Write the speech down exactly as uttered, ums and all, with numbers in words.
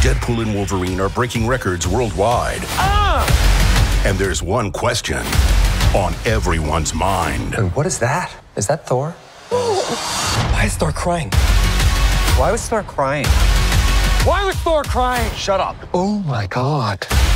Deadpool and Wolverine are breaking records worldwide. Ah! And there's one question on everyone's mind. And what is that? Is that Thor? Why is Thor crying? Why was Thor crying? Why was Thor crying? Shut up. Oh my God.